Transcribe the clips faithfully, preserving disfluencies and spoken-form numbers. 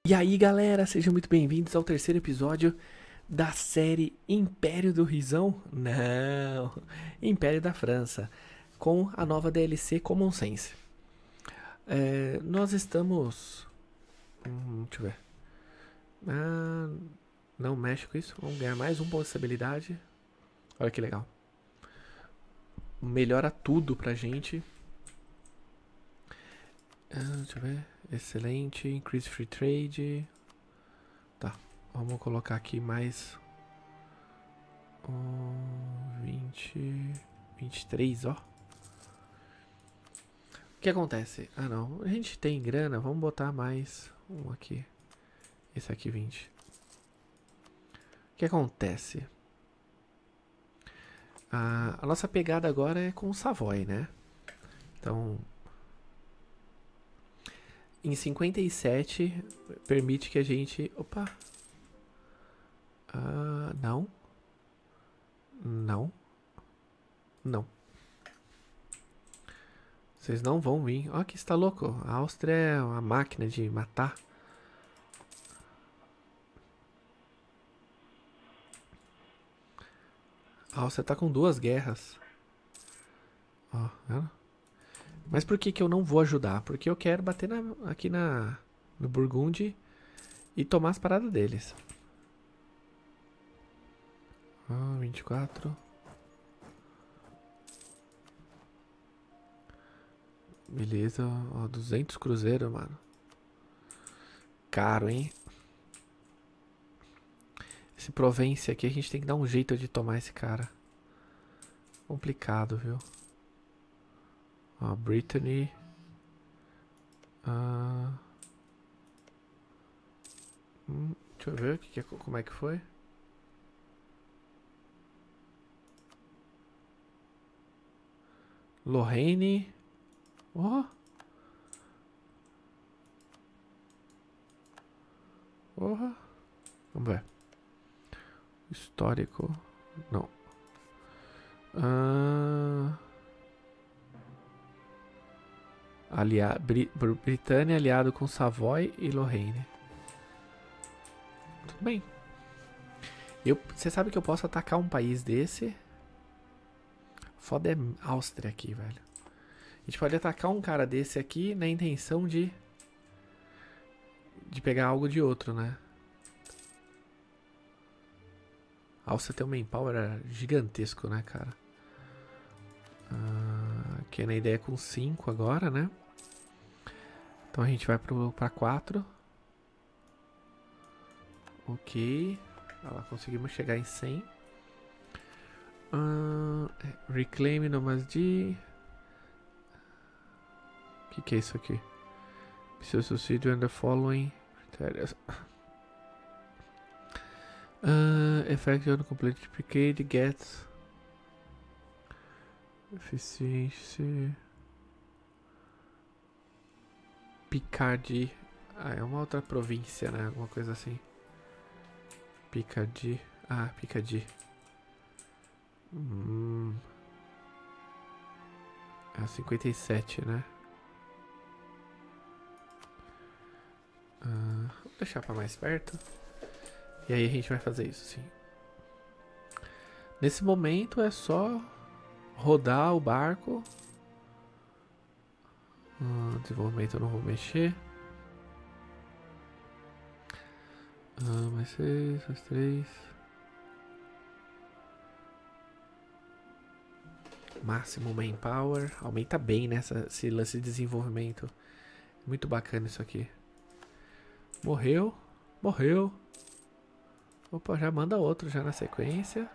E aí galera, sejam muito bem-vindos ao terceiro episódio da série Império do Risão? Não, Império da França, com a nova D L C Common Sense. É, nós estamos... Hum, deixa eu ver. Ah, não mexe com isso, vamos ganhar mais um ponto de estabilidade. Olha que legal. Melhora tudo pra gente. Ah, deixa eu ver. Excelente, increase free trade. Tá, vamos colocar aqui mais um, vinte, vinte e três, ó. O que acontece? Ah não, a gente tem grana, vamos botar mais um aqui. Esse aqui vinte. O que acontece? A, a nossa pegada agora é com o Savoy, né? Então, em cinquenta e sete permite que a gente... Opa! Ah, não. Não. Não. Vocês não vão vir. Ó, que está louco. A Áustria é uma máquina de matar. A Áustria tá com duas guerras. Ó, vendo? Mas por que que eu não vou ajudar? Porque eu quero bater na, aqui na, no Burgundy e tomar as paradas deles. Ah, vinte e quatro. Beleza, ó, duzentos cruzeiros, mano. Caro, hein? Esse Provence aqui a gente tem que dar um jeito de tomar esse cara. Complicado, viu? Ó, Brittany. Ah, hum, deixa eu ver o que que é, como é que foi. Lorraine. Ó. Porra. Vamos ver. Histórico. Não. Ah, alia Bri Britânia aliado com Savoy e Lorraine. Tudo bem. Você sabe que eu posso atacar um país desse. Foda é Áustria aqui, velho. A gente pode atacar um cara desse aqui na intenção de... De pegar algo de outro, né? A Áustria tem um manpower gigantesco, né, cara? Ah, aqui na ideia é com cinco agora, né? Então a gente vai pro, pra quatro. Ok. Olha lá, conseguimos chegar em cem. Uh, reclaim Nomad. O que, que é isso aqui? Preciso succeed and the following criterias. Uh, effect on complete duplicate gets efficiency. Picardie. Ah, é uma outra província, né? Alguma coisa assim. Picardie. Ah, Picardie. Hum. É cinquenta e sete, né? Uh, vou deixar pra mais perto. E aí a gente vai fazer isso, sim. Nesse momento é só rodar o barco. Uh, desenvolvimento eu não vou mexer. Uh, mais seis, mais três. Máximo manpower. Aumenta bem nessa esse lance de desenvolvimento. Muito bacana isso aqui. Morreu. Morreu. Opa, já manda outro já na sequência.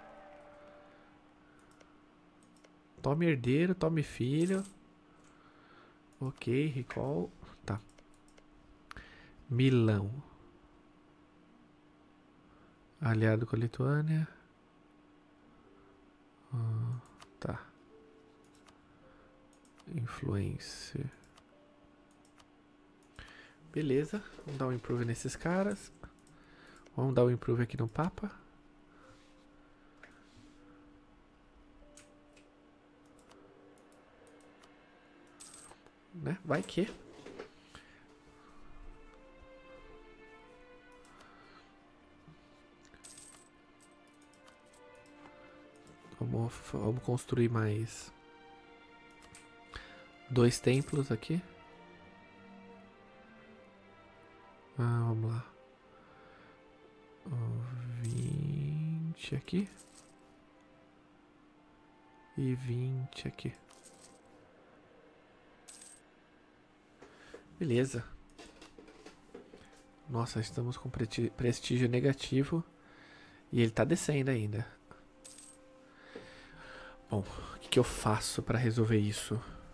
Tome herdeiro, tome filho. Ok, recall. Tá. Milão. Aliado com a Lituânia. Ah, tá. Influência. Beleza. Vamos dar um improve nesses caras. Vamos dar um improve aqui no Papa. Né? Vai que. Vamos, vamos construir mais dois templos aqui. Ah, vamos lá. vinte aqui. E vinte aqui. Beleza. Nossa, estamos com prestígio negativo. E ele tá descendo ainda. Bom, o que, que eu faço pra resolver isso?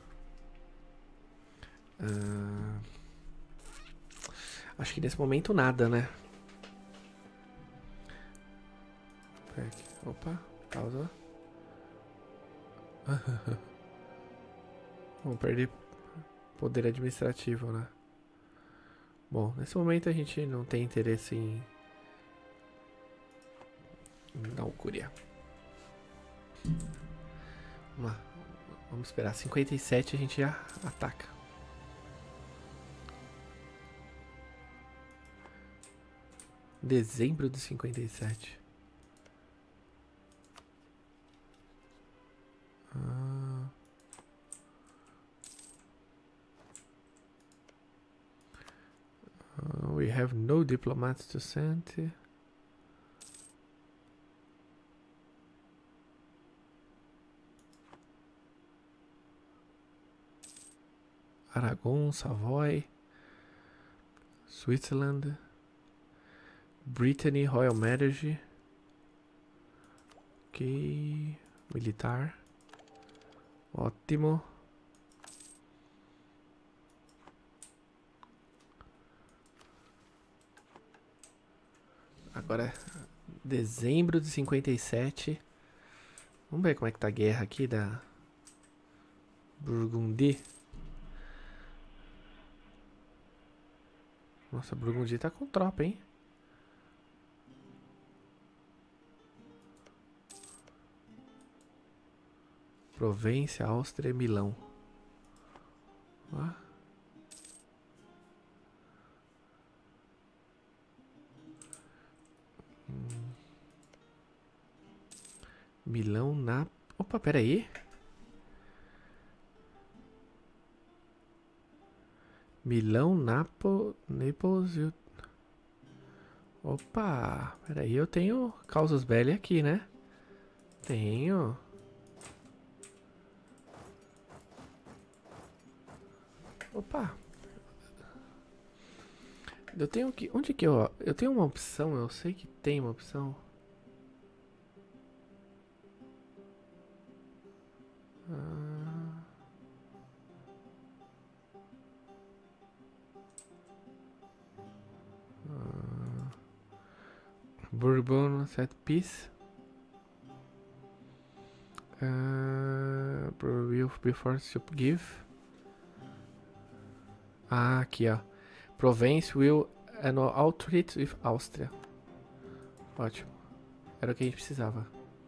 Uh, acho que nesse momento nada, né? Opa, pausa. Vamos perder poder administrativo, né? Bom, nesse momento a gente não tem interesse em, em dar um curia. Vamos lá. Vamos esperar. cinquenta e sete a gente já ataca. Dezembro de cinquenta e sete. Ah. Uh, we have no diplomats to send. Aragon, Savoy, Switzerland, Brittany, Royal Marriage. Ok, militar. Ótimo. Agora, dezembro de cinquenta e sete. Vamos ver como é que tá a guerra aqui da Burgundy. Nossa, Burgundy tá com tropa, hein? Província, Áustria, Milão. Ah. Hum. Milão, na... Opa, pera aí. Milão, Napo, Naples e... Opa, pera aí, eu tenho causas belli aqui, né? Tenho. Opa. Eu tenho que... Onde que eu... Eu tenho uma opção, eu sei que tem uma opção. Ah... Ah... Bourbon set piece. Uh... Will be forced to give. Ah, aqui ó. Provence will an outreach with Áustria. Ótimo. Era o que a gente precisava.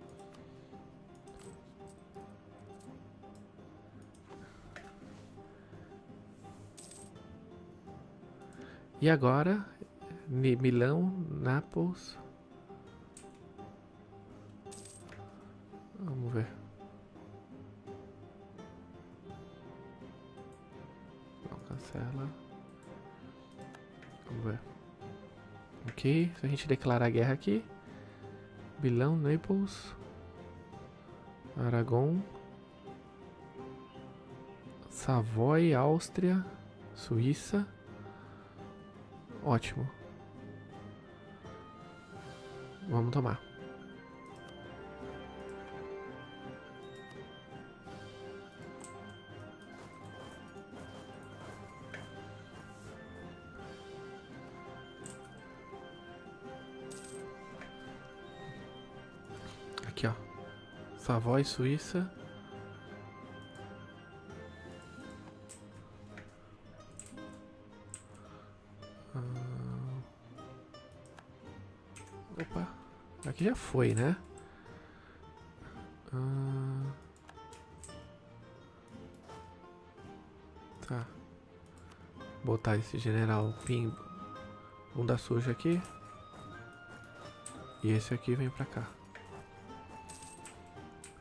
E agora, Milão, Nápoles. Vamos ver. Não, cancela. Vamos ver. Ok, se a gente declarar a guerra aqui. Milão, Naples, Aragon, Savoy, Áustria, Suíça. Ótimo. Vamos tomar. Aqui, ó. Savoy, Suíça. Ah... Opa. Aqui já foi, né? Ah... Tá. Botar esse general Pim bunda suja aqui. E esse aqui vem pra cá.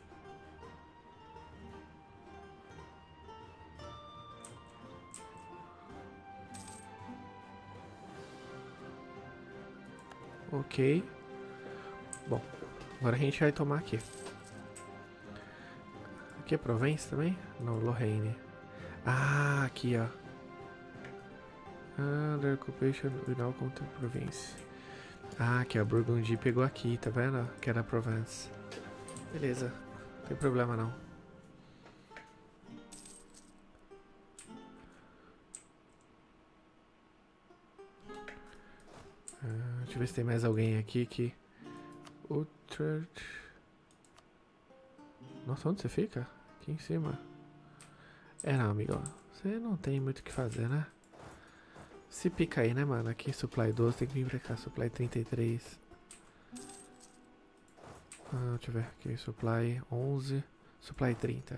Ok. Bom, agora a gente vai tomar aqui. Aqui é Provence também? Não, Lorraine. Ah, aqui ó. Under occupation without control Provence. Ah, aqui ó, Burgundy pegou aqui, tá vendo? Que era Provence. Beleza, não tem problema não. Ah, deixa eu ver se tem mais alguém aqui que... Utrecht... Nossa, onde você fica? Aqui em cima. É não, amigo, você não tem muito o que fazer, né? Se pica aí, né, mano? Aqui Supply doze, tem que vir pra cá, Supply trinta e três. Ah, deixa eu ver aqui, Supply onze, Supply trinta.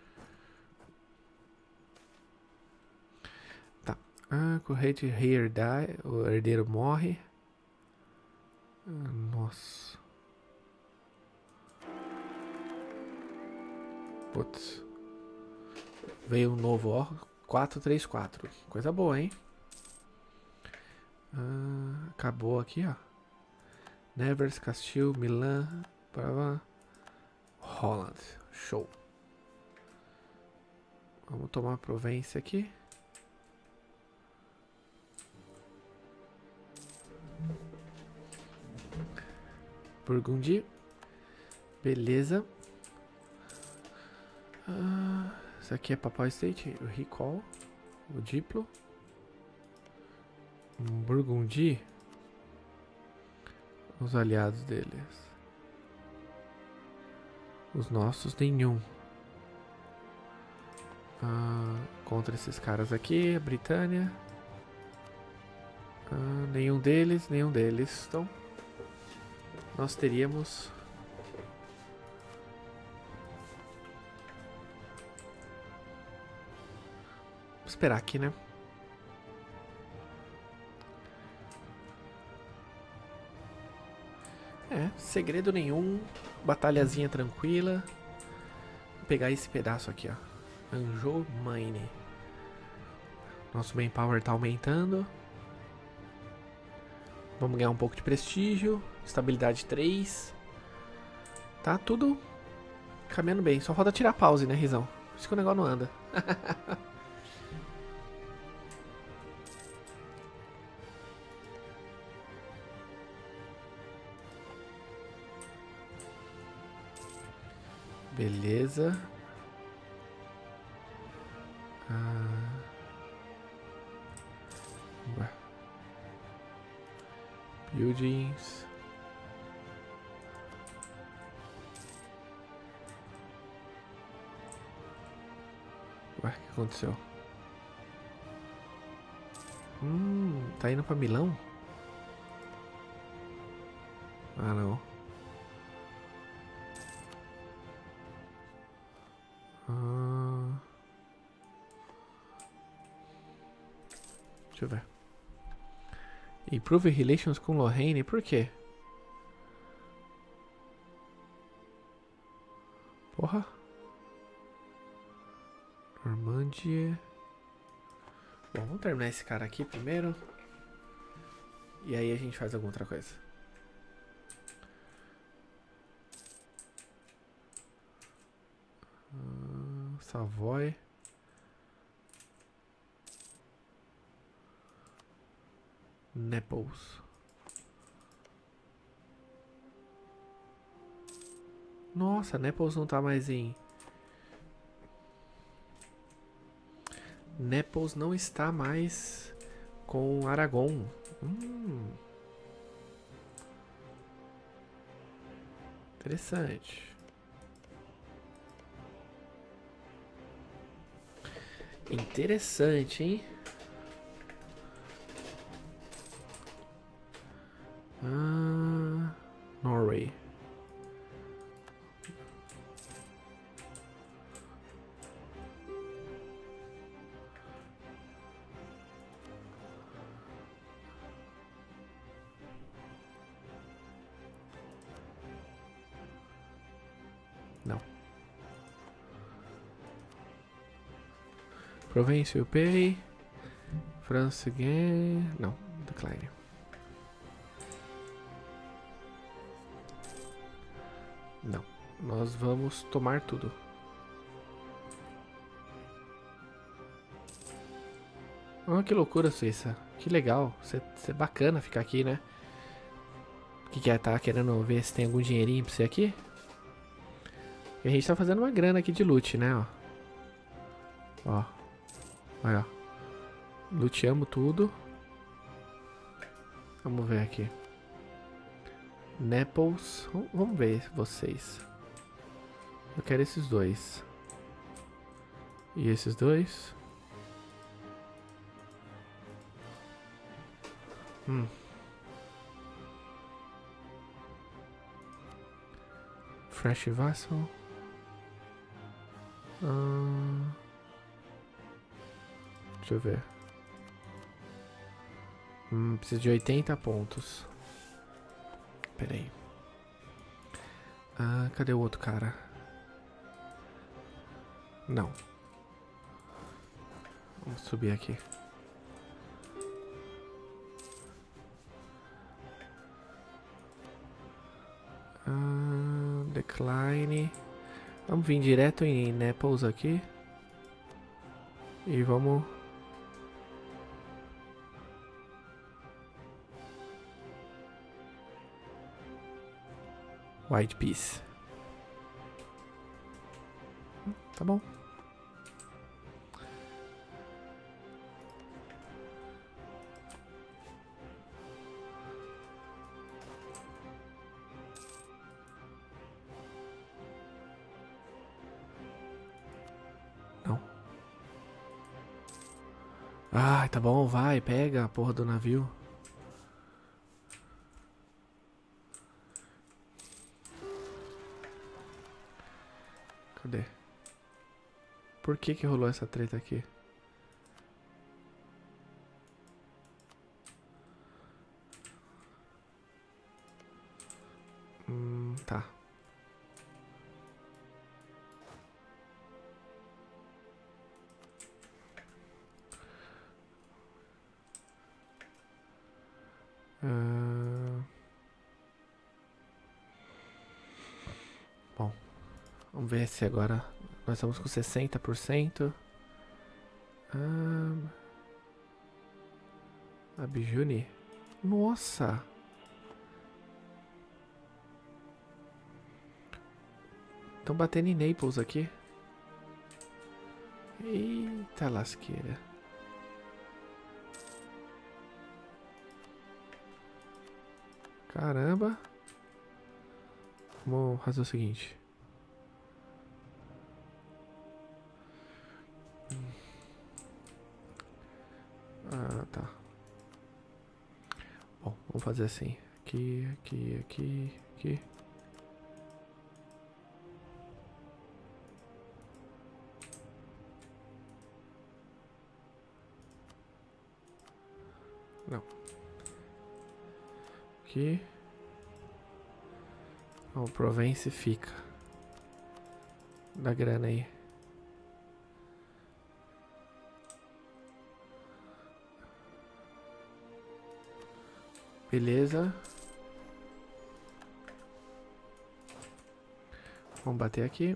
Tá. Ah, corrente Heir die, o herdeiro morre. Ah, nossa. Putz. Veio um novo, ó. quatro três quatro. Coisa boa, hein? Ah, acabou aqui, ó. Nevers, Castile, Milan, para Holland. Show. Vamos tomar Provence aqui. Burgundy. Beleza. Ah, isso aqui é Papal State. O Recall. O Diplo. Burgundy. Os aliados deles. Os nossos, nenhum. Ah, contra esses caras aqui, a Britânia. Ah, nenhum deles, nenhum deles. Então, nós teríamos... Vou esperar aqui, né? É, segredo nenhum. Batalhazinha tranquila. Vou pegar esse pedaço aqui, ó. Anjou Mine. Nosso manpower tá aumentando. Vamos ganhar um pouco de prestígio. Estabilidade três. Tá tudo caminhando bem. Só falta tirar pause, né, Rizão? Por isso que o negócio não anda. Beleza. Ah. Ué. Buildings. Ué, o que aconteceu? Hum, tá indo pra Milão? Ah, não. Ah. Deixa eu ver. Improve relations com Lorraine, por quê? Porra. Normandia. Bom, vamos terminar esse cara aqui primeiro. E aí a gente faz alguma outra coisa. Uh, Savoy. Naples. Nossa, Naples não tá mais em... Naples não está mais com Aragon. Hum. Interessante. Interessante, hein? Ah, Norway. Não. Provence you pay. France again. Não, decline. Não. Nós vamos tomar tudo. Oh, que loucura, Suíça. Que legal. Você é bacana ficar aqui, né? O que, que é? Tá querendo ver se tem algum dinheirinho pra você aqui? E a gente tá fazendo uma grana aqui de loot, né? Ó. Ó. Olha, ó. Luteamos tudo. Vamos ver aqui. Naples. Vamos ver vocês. Eu quero esses dois. E esses dois. Hum. Fresh Vassal. Hum. Deixa eu ver. Hum, preciso de oitenta pontos. Pera aí. Ah, cadê o outro cara? Não. Vamos subir aqui. Ah, decline. Vamos vir direto em Naples aqui. E vamos... White Piece. Tá bom. Não. Ai, tá bom, vai, pega a porra do navio. Cadê? Por que que rolou essa treta aqui? Hum, tá. Uh... Bom, vamos ver se agora nós estamos com sessenta por cento. Ah... Abjuni. Nossa! Estão batendo em Naples aqui. Eita lasqueira. Caramba. Vamos fazer o seguinte. Ah, tá. Bom, vamos fazer assim. Aqui, aqui, aqui, aqui. Não. Aqui. O Provence fica. Dá grana aí. Beleza. Vamos bater aqui.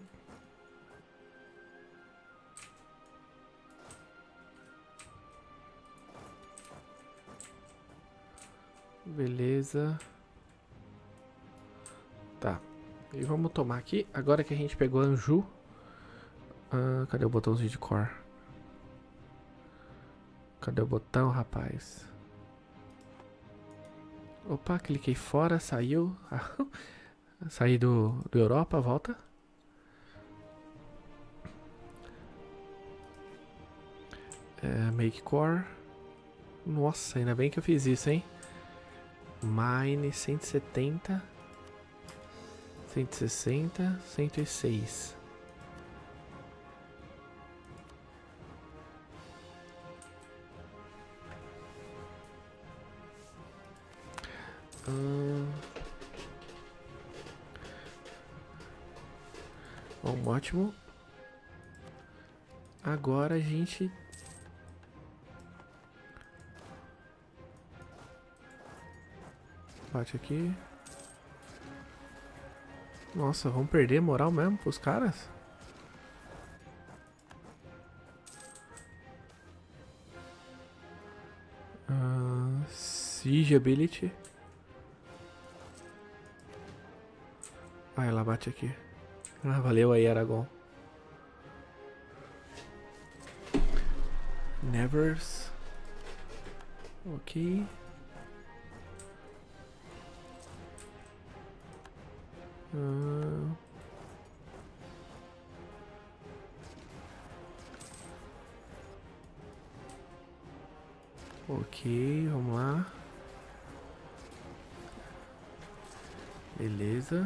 Beleza. Tá. E vamos tomar aqui. Agora que a gente pegou Anjou. Ah, cadê o botãozinho de core? Cadê o botão, rapaz? Opa, cliquei fora, saiu. Saí do, do Europa, volta. É, make core. Nossa, ainda bem que eu fiz isso, hein? Mine cento e setenta, cento e sessenta, cento e seis. Hum... Bom, ótimo. Agora a gente bate aqui. Nossa, vamos perder moral mesmo pros caras? Uh, Siege Ability. Ah, ela bate aqui. Ah, valeu aí, Aragorn. Nevers. Ok. Uh... Ok, vamos lá. Beleza.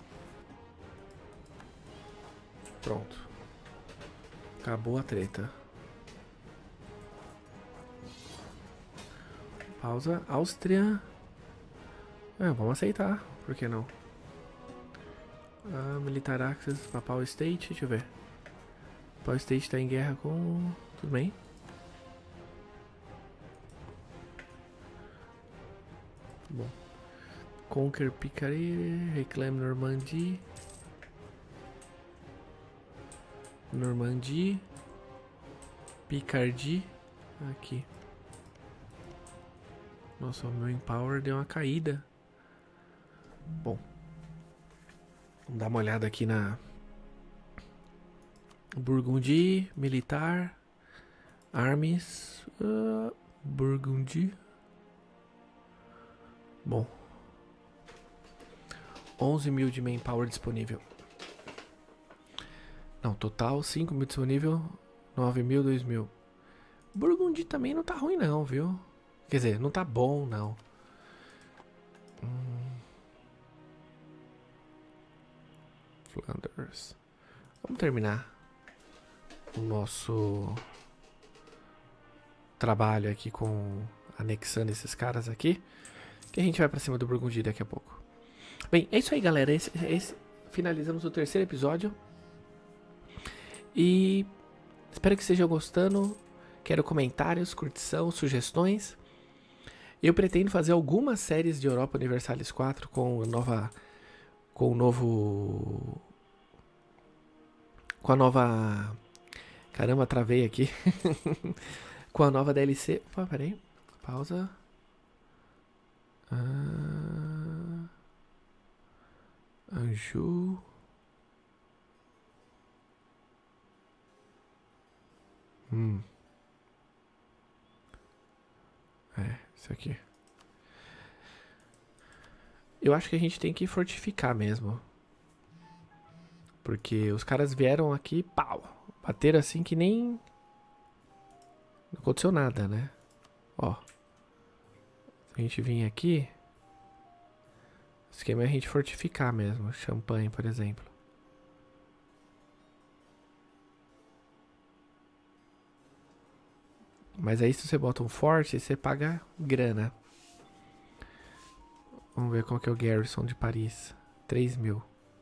Pronto. Acabou a treta. Pausa. Áustria. É, vamos aceitar. Por que não? Ah, Militar Access, Papal State. Deixa eu ver. Papal State tá em guerra com... Tudo bem. Bom. Conquer Picardy. Reclaim Normandie. Normandie. Picardie. Aqui. Nossa, o meu Empower deu uma caída. Bom. Vamos dar uma olhada aqui na... Burgundy, Militar. Armies. Uh, Burgundy. Bom. onze mil de Manpower disponível. Não, total cinco mil disponível. nove mil, dois mil. Burgundy também não tá ruim não, viu? Quer dizer, não tá bom não. Hum. Flanders. Vamos terminar o nosso trabalho aqui com anexando esses caras aqui, que a gente vai pra cima do Burgundy daqui a pouco. Bem, é isso aí, galera. Esse, esse, finalizamos o terceiro episódio. E espero que estejam gostando. Quero comentários, curtição, sugestões. Eu pretendo fazer algumas séries de Europa Universalis quatro com a nova... Com o novo... Com a nova... Caramba, travei aqui. Com a nova D L C... Opa, peraí. Pausa. Ah... Anjou... Hum. É, isso aqui. Eu acho que a gente tem que fortificar mesmo. Porque os caras vieram aqui, pau. Bateram assim que nem... Não aconteceu nada, né? Ó. Se a gente vir aqui... O esquema é a gente fortificar mesmo. Champanhe, por exemplo. Mas aí se você bota um forte, você paga grana. Vamos ver qual que é o Garrison de Paris. três mil.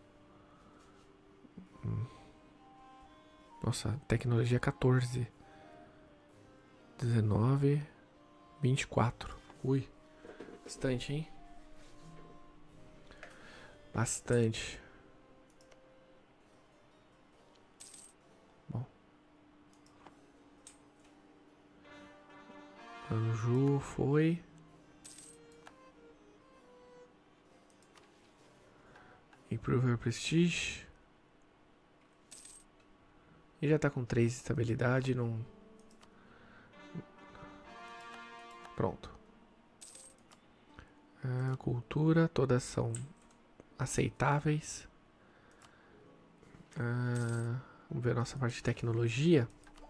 Hum. Nossa, tecnologia quatorze. dezenove. vinte e quatro. Ui. Bastante, hein? Bastante. Bom. Anjou foi. Improver Prestige. E já tá com três de estabilidade, não... Pronto. A cultura, todas são aceitáveis. Ah, vamos ver a nossa parte de tecnologia.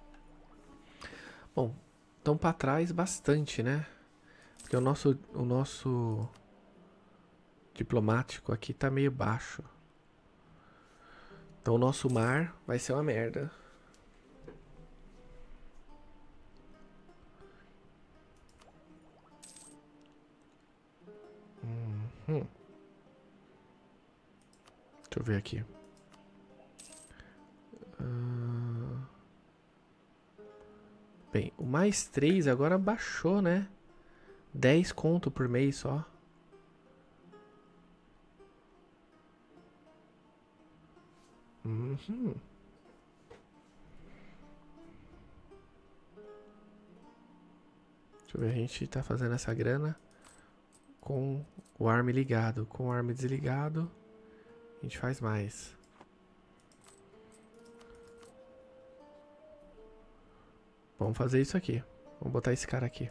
Bom, estão para trás bastante, né? Porque o nosso, o nosso diplomático aqui tá meio baixo. Então o nosso mar vai ser uma merda. Uhum. Deixa eu ver aqui. Uh... Bem, o mais três agora baixou, né? dez conto por mês só. Uhum. Deixa eu ver, a gente tá fazendo essa grana com o arm ligado. Com o arm desligado, a gente faz mais. Vamos fazer isso aqui. Vamos botar esse cara aqui.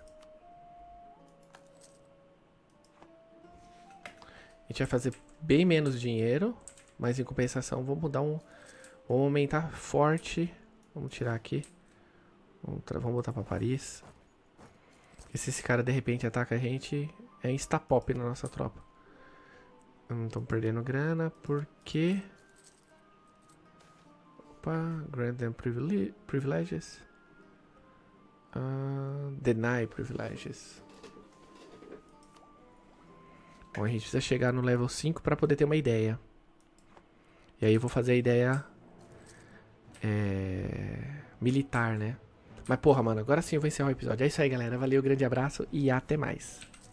A gente vai fazer bem menos dinheiro, mas em compensação vamos dar um... Vamos aumentar forte. Vamos tirar aqui. Vamos, vamos botar pra Paris. E se esse cara de repente ataca a gente, é insta-pop na nossa tropa. Não estamos perdendo grana porque... Opa, grant them privileges. Uh, deny privileges. Bom, a gente precisa chegar no level cinco para poder ter uma ideia. E aí eu vou fazer a ideia é, militar, né? Mas porra, mano, agora sim eu vou encerrar o episódio. É isso aí, galera. Valeu, grande abraço e até mais.